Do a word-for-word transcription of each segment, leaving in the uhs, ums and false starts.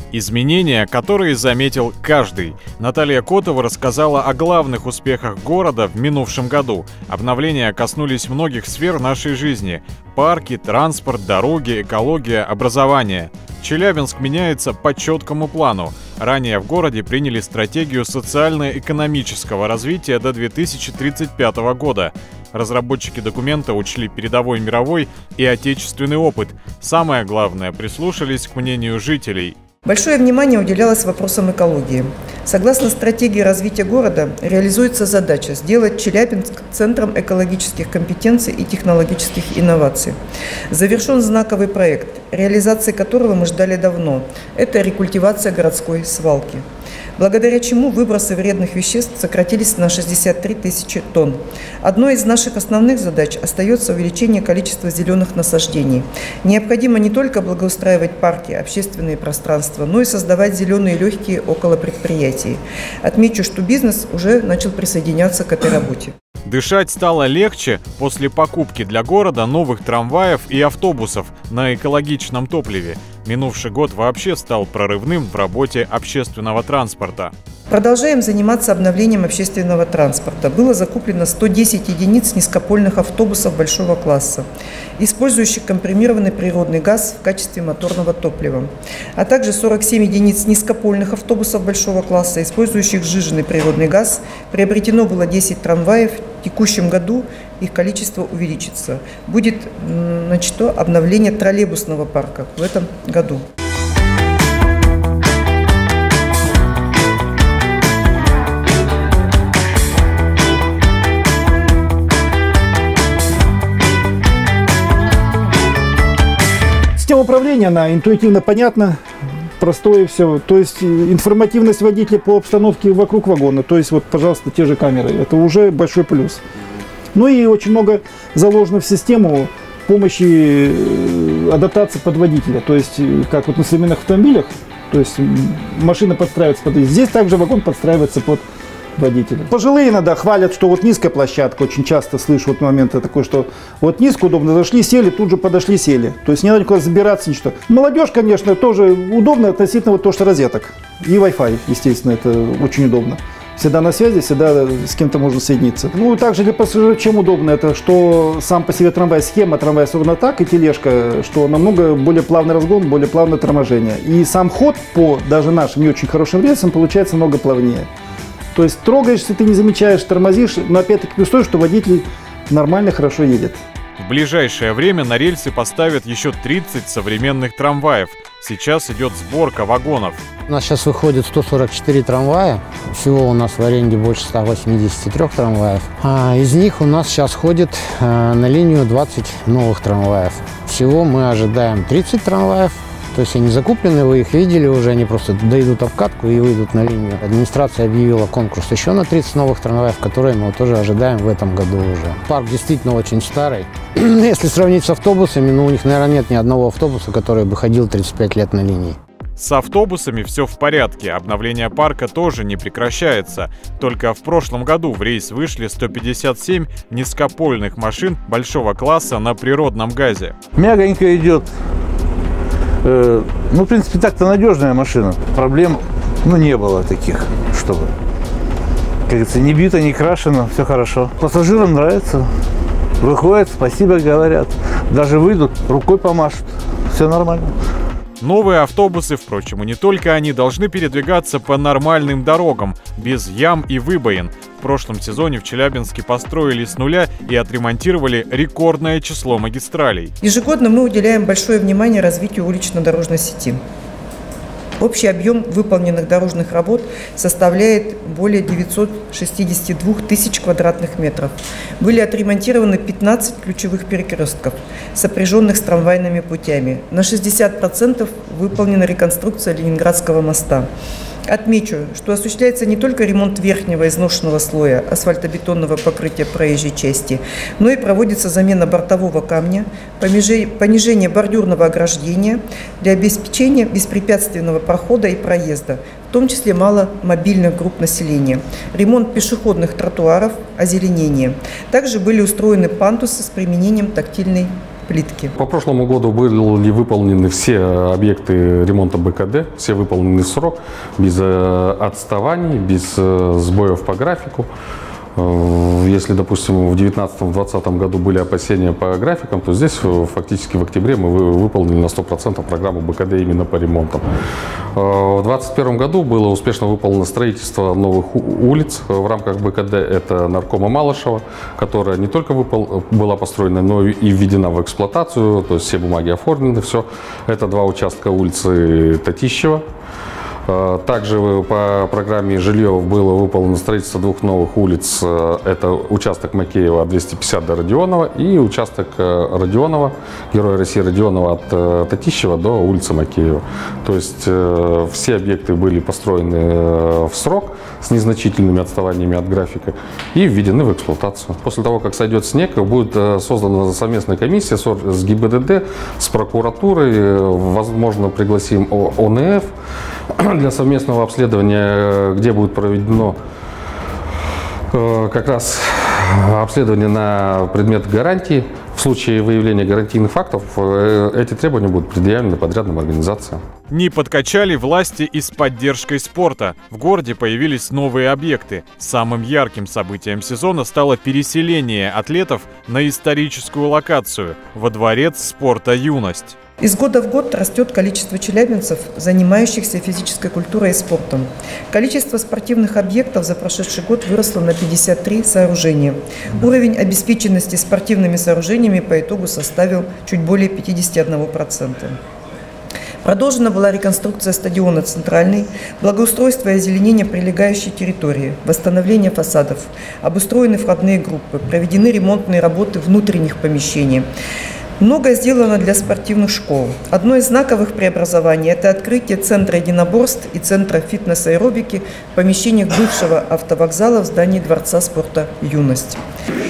Изменения, которые заметил каждый. Наталья Котова рассказала о главных успехах города в минувшем году. Обновления коснулись многих сфер нашей жизни: парки, транспорт, дороги, экология, образование. Челябинск меняется по четкому плану. Ранее в городе приняли стратегию социально-экономического развития до две тысячи тридцать пятого года. Разработчики документа учли передовой мировой и отечественный опыт. Самое главное, прислушались к мнению жителей. Большое внимание уделялось вопросам экологии. Согласно стратегии развития города, реализуется задача сделать Челябинск центром экологических компетенций и технологических инноваций. Завершен знаковый проект, реализации которого мы ждали давно. Это рекультивация городской свалки, благодаря чему выбросы вредных веществ сократились на шестьдесят три тысячи тонн. Одной из наших основных задач остается увеличение количества зеленых насаждений. Необходимо не только благоустраивать парки, общественные пространства, но и создавать зеленые легкие около предприятий. Отмечу, что бизнес уже начал присоединяться к этой работе. Дышать стало легче после покупки для города новых трамваев и автобусов на экологичном топливе. Минувший год вообще стал прорывным в работе общественного транспорта. Продолжаем заниматься обновлением общественного транспорта. Было закуплено сто десять единиц низкопольных автобусов большого класса, использующих компримированный природный газ в качестве моторного топлива, а также сорок семь единиц низкопольных автобусов большого класса, использующих сжиженный природный газ. Приобретено было десять трамваев. В текущем году их количество увеличится. Будет начато обновление троллейбусного парка в этом году. Система управления, она интуитивно понятна, простое все. То есть информативность водителя по обстановке вокруг вагона. То есть вот, пожалуйста, те же камеры. Это уже большой плюс. Ну и очень много заложено в систему помощи адаптации под водителя. То есть как вот на современных автомобилях, то есть машина подстраивается под водителя. Здесь также вагон подстраивается под водителя. Пожилые иногда хвалят, что вот низкая площадка. Очень часто слышу вот моменты такой, что вот низко, удобно, зашли, сели, тут же подошли, сели. То есть не надо никуда забираться, ничего. Молодежь, конечно, тоже удобно относительно вот то, что розеток. И Wi-Fi, естественно, это очень удобно. Всегда на связи, всегда с кем-то можно соединиться. Ну и также для пассажиров чем удобно, это что сам по себе трамвай, схема трамвая собрана так, и тележка, что намного более плавный разгон, более плавное торможение. И сам ход по даже нашим не очень хорошим рельсам получается много плавнее. То есть трогаешься, ты не замечаешь, тормозишь, но опять-таки при условии, что водитель нормально, хорошо едет. В ближайшее время на рельсы поставят еще тридцать современных трамваев. Сейчас идет сборка вагонов. У нас сейчас выходит сто сорок четыре трамвая. Всего у нас в аренде больше ста восьмидесяти трёх трамваев. А из них у нас сейчас ходит э, на линию двадцать новых трамваев. Всего мы ожидаем тридцать трамваев. То есть они закуплены, вы их видели уже, они просто дойдут обкатку и выйдут на линию. Администрация объявила конкурс еще на тридцать новых трамваев, которые мы тоже ожидаем в этом году уже. Парк действительно очень старый. Если сравнить с автобусами, ну у них, наверное, нет ни одного автобуса, который бы ходил тридцать пять лет на линии. С автобусами все в порядке, обновление парка тоже не прекращается. Только в прошлом году в рейс вышли сто пятьдесят семь низкопольных машин большого класса на природном газе. Мягонько идет. Ну, в принципе, так-то надежная машина. Проблем, ну, не было таких, чтобы, как говорится, не бита, не крашено, все хорошо. Пассажирам нравится. Выходят, спасибо говорят. Даже выйдут, рукой помашут. Все нормально. Новые автобусы, впрочем, и не только они, должны передвигаться по нормальным дорогам, без ям и выбоин. В прошлом сезоне в Челябинске построили с нуля и отремонтировали рекордное число магистралей. Ежегодно мы уделяем большое внимание развитию улично-дорожной сети. Общий объем выполненных дорожных работ составляет более девятисот шестидесяти двух тысяч квадратных метров. Были отремонтированы пятнадцать ключевых перекрестков, сопряженных с трамвайными путями. На шестьдесят процентов выполнена реконструкция Ленинградского моста. Отмечу, что осуществляется не только ремонт верхнего изношенного слоя асфальтобетонного покрытия проезжей части, но и проводится замена бортового камня, понижение бордюрного ограждения для обеспечения беспрепятственного прохода и проезда, в том числе маломобильных групп населения, ремонт пешеходных тротуаров, озеленение. Также были устроены пандусы с применением тактильной плитки. По прошлому году были выполнены все объекты ремонта БКД, все выполнены в срок, без отставаний, без сбоев по графику. Если, допустим, в две тысячи девятнадцатом — две тысячи двадцатом году были опасения по графикам, то здесь фактически в октябре мы выполнили на сто процентов программу БКД именно по ремонтам. В две тысячи двадцать первом году было успешно выполнено строительство новых улиц в рамках БКД. Это Наркома Малышева, которая не только выпол... была построена, но и введена в эксплуатацию, то есть все бумаги оформлены, все. Это два участка улицы Татищева. Также по программе Жильев было выполнено строительство двух новых улиц. Это участок Макеева от двести пятьдесят до Родионова и участок Родионова, Героя России Родионова от Татищева до улицы Макеева. То есть все объекты были построены в срок с незначительными отставаниями от графика и введены в эксплуатацию. После того, как сойдет снег, будет создана совместная комиссия с ГИБДД, с прокуратурой, возможно, пригласим ОНФ для совместного обследования, где будет проведено как раз обследование на предмет гарантии. В случае выявления гарантийных фактов эти требования будут предъявлены подрядным организациям. Не подкачали власти и с поддержкой спорта. В городе появились новые объекты. Самым ярким событием сезона стало переселение атлетов на историческую локацию – во Дворец спорта «Юность». Из года в год растет количество челябинцев, занимающихся физической культурой и спортом. Количество спортивных объектов за прошедший год выросло на пятьдесят три сооружения. Уровень обеспеченности спортивными сооружениями по итогу составил чуть более пятидесяти одного процента. Продолжена была реконструкция стадиона «Центральный», благоустройство и озеленение прилегающей территории, восстановление фасадов, обустроены входные группы, проведены ремонтные работы внутренних помещений. Много сделано для спортивных школ. Одно из знаковых преобразований – это открытие Центра единоборств и Центра фитнес-аэробики в помещениях бывшего автовокзала в здании Дворца спорта «Юность».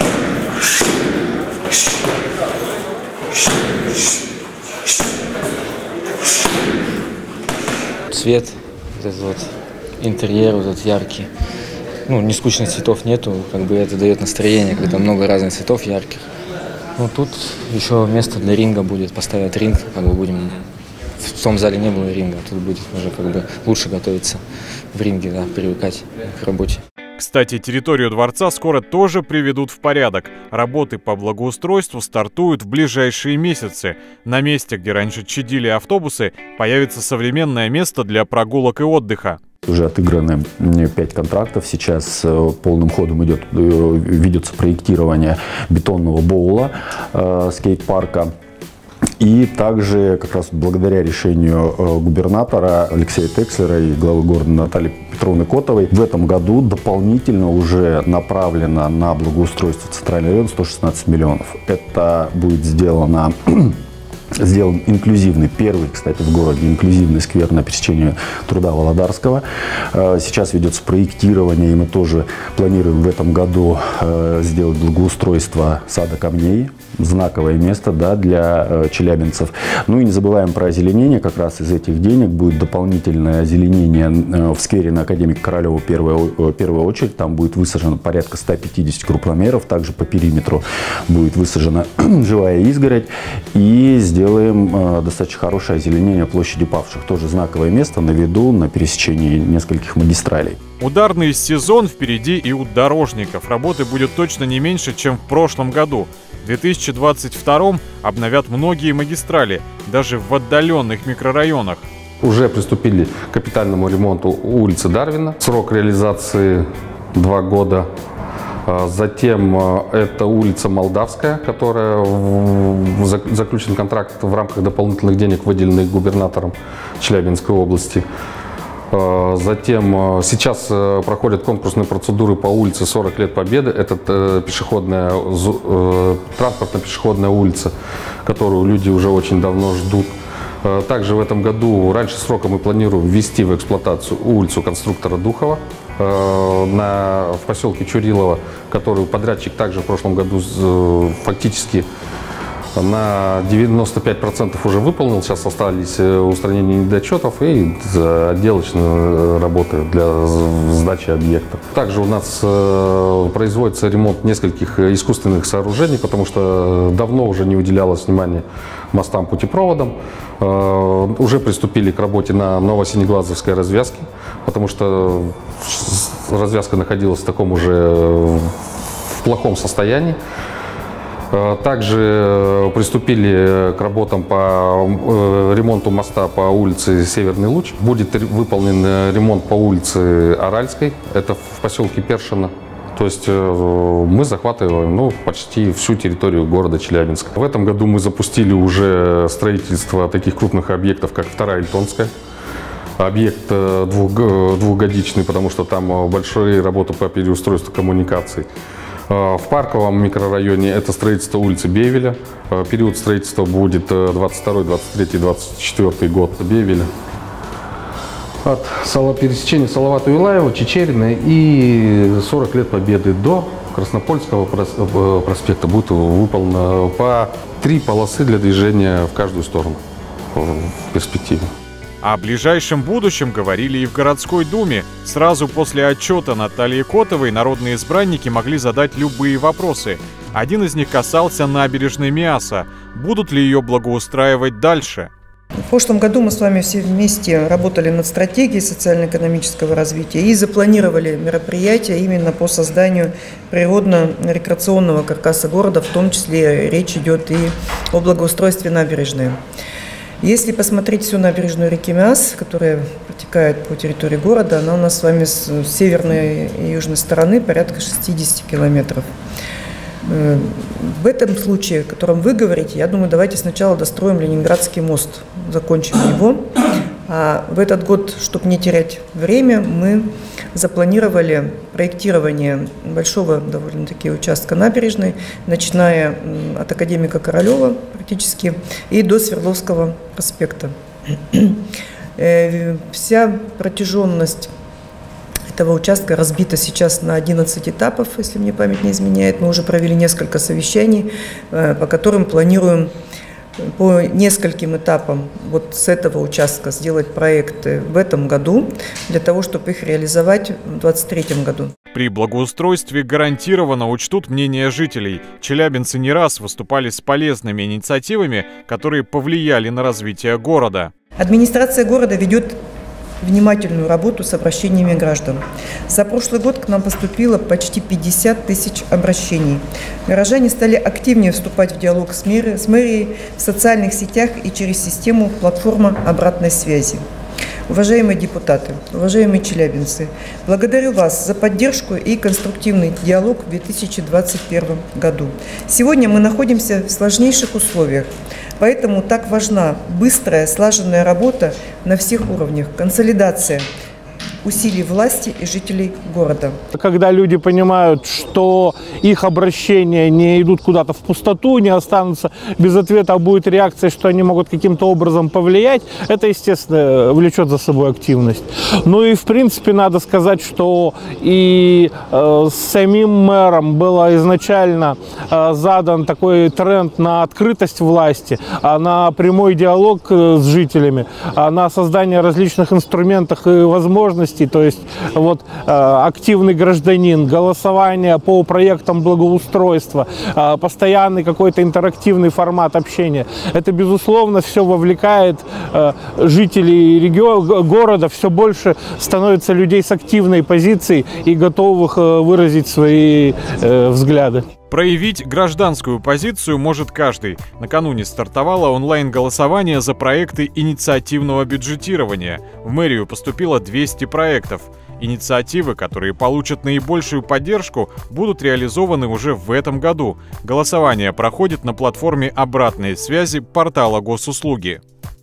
Цвет, вот этот вот интерьер, вот этот яркий. Ну, не скучных цветов нету, как бы это дает настроение, когда много разных цветов ярких. Ну, тут еще место для ринга будет, поставят ринг, как бы будем, в том зале не было ринга, тут будет уже как бы лучше готовиться в ринге, да, привыкать к работе. Кстати, территорию дворца скоро тоже приведут в порядок. Работы по благоустройству стартуют в ближайшие месяцы. На месте, где раньше чадили автобусы, появится современное место для прогулок и отдыха. Уже отыграны пять контрактов. Сейчас полным ходом идет, ведется проектирование бетонного боула, э, скейт-парка. И также, как раз благодаря решению губернатора Алексея Текслера и главы города Натальи Петровны Котовой, в этом году дополнительно уже направлено на благоустройство центрального района сто шестнадцать миллионов. Это будет сделано... Сделан инклюзивный, первый, кстати, в городе, инклюзивный сквер на пересечении Труда Володарского. Сейчас ведется проектирование, и мы тоже планируем в этом году сделать благоустройство сада камней. Знаковое место, да, для челябинцев. Ну и не забываем про озеленение. Как раз из этих денег будет дополнительное озеленение в сквере на Академика Королева первая, первая очередь. Там будет высажено порядка ста пятидесяти крупномеров. Также по периметру будет высажена живая изгородь. И сделаем достаточно хорошее озеленение площади павших. Тоже знаковое место на виду, на пересечении нескольких магистралей. Ударный сезон впереди и у дорожников. Работы будет точно не меньше, чем в прошлом году. В две тысячи двадцать втором обновят многие магистрали, даже в отдаленных микрорайонах. Уже приступили к капитальному ремонту улицы Дарвина. Срок реализации два года. Затем это улица Молдавская, которая заключен контракт в рамках дополнительных денег, выделенных губернатором Челябинской области. Затем сейчас проходят конкурсные процедуры по улице сорок лет Победы. Это пешеходная, транспортно-пешеходная улица, которую люди уже очень давно ждут. Также в этом году, раньше срока, мы планируем ввести в эксплуатацию улицу конструктора Духова на, в поселке Чурилово, которую подрядчик также в прошлом году фактически на девяносто пять процентов уже выполнил. Сейчас остались устранение недочетов и отделочные работы для сдачи объекта. Также у нас производится ремонт нескольких искусственных сооружений, потому что давно уже не уделялось внимания мостам, путепроводам. Уже приступили к работе на Новосинеглазовской развязке, потому что развязка находилась в таком уже в плохом состоянии. Также приступили к работам по ремонту моста по улице Северный Луч. Будет выполнен ремонт по улице Аральской, это в поселке Першино. То есть мы захватываем ну, почти всю территорию города Челябинска. В этом году мы запустили уже строительство таких крупных объектов, как вторая Ильтонская. Объект двух, двухгодичный, потому что там большие работы по переустройству коммуникаций. В Парковом микрорайоне это строительство улицы Бевеля. Период строительства будет двадцать второй, двадцать третий, двадцать четвёртый год Бевеля. От пересечения Салавата-Юлаева, Чичерина и сорок лет Победы до Краснопольского проспекта будет выполнено по три полосы для движения в каждую сторону в перспективе. О ближайшем будущем говорили и в городской думе. Сразу после отчета Натальи Котовой народные избранники могли задать любые вопросы. Один из них касался набережной Миаса. Будут ли ее благоустраивать дальше? В прошлом году мы с вами все вместе работали над стратегией социально-экономического развития и запланировали мероприятия именно по созданию природно-рекреационного каркаса города, в том числе речь идет и о благоустройстве набережной. Если посмотреть всю набережную реки Миас, которая протекает по территории города, она у нас с вами с северной и южной стороны порядка шестидесяти километров. В этом случае, о котором вы говорите, я думаю, давайте сначала достроим Ленинградский мост, закончим его. А в этот год, чтобы не терять время, мы запланировали проектирование большого довольно-таки участка набережной, начиная от Академика Королева практически и до Свердловского проспекта. Вся протяженность этого участка разбита сейчас на одиннадцать этапов, если мне память не изменяет. Мы уже провели несколько совещаний, по которым планируем по нескольким этапам вот с этого участка сделать проекты в этом году, для того, чтобы их реализовать в две тысячи двадцать третьем году. При благоустройстве гарантированно учтут мнение жителей. Челябинцы не раз выступали с полезными инициативами, которые повлияли на развитие города. Администрация города ведет внимательную работу с обращениями граждан. За прошлый год к нам поступило почти пятьдесят тысяч обращений. Горожане стали активнее вступать в диалог с мэрией, с мэрией в социальных сетях и через систему платформа обратной связи. Уважаемые депутаты, уважаемые челябинцы, благодарю вас за поддержку и конструктивный диалог в две тысячи двадцать первом году. Сегодня мы находимся в сложнейших условиях, поэтому так важна быстрая, слаженная работа на всех уровнях, консолидация усилий власти и жителей города. Когда люди понимают, что их обращения не идут куда-то в пустоту, не останутся без ответа, а будет реакция, что они могут каким-то образом повлиять, это, естественно, влечет за собой активность. Ну и, в принципе, надо сказать, что и э, самим мэром было изначально э, задан такой тренд на открытость власти, а на прямой диалог э, с жителями, а на создание различных инструментов и возможностей. То есть вот э, активный гражданин, голосование по проектам благоустройства, э, постоянный какой-то интерактивный формат общения. Это, безусловно, все вовлекает э, жителей региона, города, все больше становится людей с активной позицией и готовых э, выразить свои э, взгляды. Проявить гражданскую позицию может каждый. Накануне стартовало онлайн-голосование за проекты инициативного бюджетирования. В мэрию поступило двести проектов. Инициативы, которые получат наибольшую поддержку, будут реализованы уже в этом году. Голосование проходит на платформе обратной связи портала Госуслуги.